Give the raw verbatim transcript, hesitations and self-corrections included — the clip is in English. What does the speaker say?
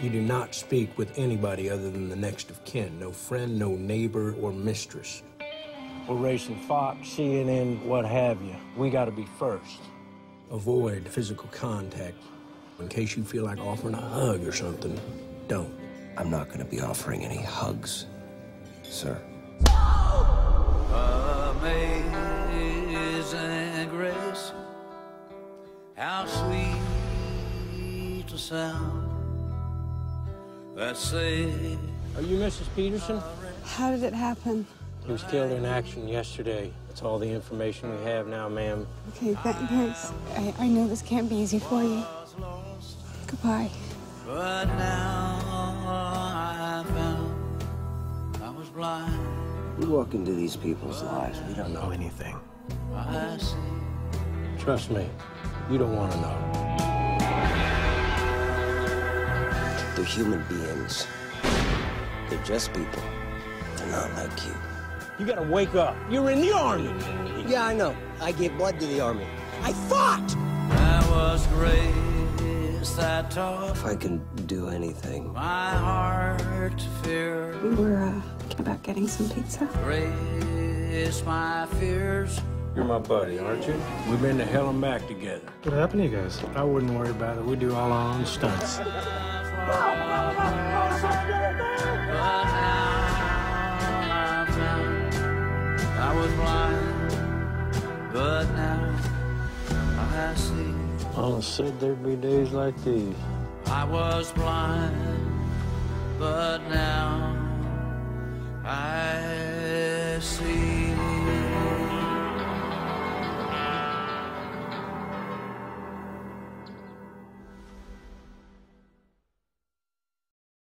You do not speak with anybody other than the next of kin. No friend, no neighbor, or mistress. We're racing Fox, C N N, what have you. We gotta be first. Avoid physical contact. In case you feel like offering a hug or something, don't. I'm not gonna be offering any hugs, sir. Amazing grace, how sweet the sound that saved. Are you Missus Peterson? How did it happen? He was killed in action yesterday. That's all the information we have now, ma'am. Okay, th thanks. I, I know this can't be easy for you. Goodbye. But now I found I was blind. We walk into these people's lives. We don't know anything. I see. Trust me, you don't want to know. They're human beings. They're just people. They're not like you. You gotta wake up. You're in the army. Yeah, I know. I gave blood to the army. I fought! That was grace that taught If I can do anything. my heart to fear. We were uh, thinking about getting some pizza. Grace my fears. You're my buddy, aren't you? We've been to hell and back together. What happened to you guys? I wouldn't worry about it. We do all our own stunts. But now I found I was blind, but now I see. I said there'd be days like these. I was blind, but now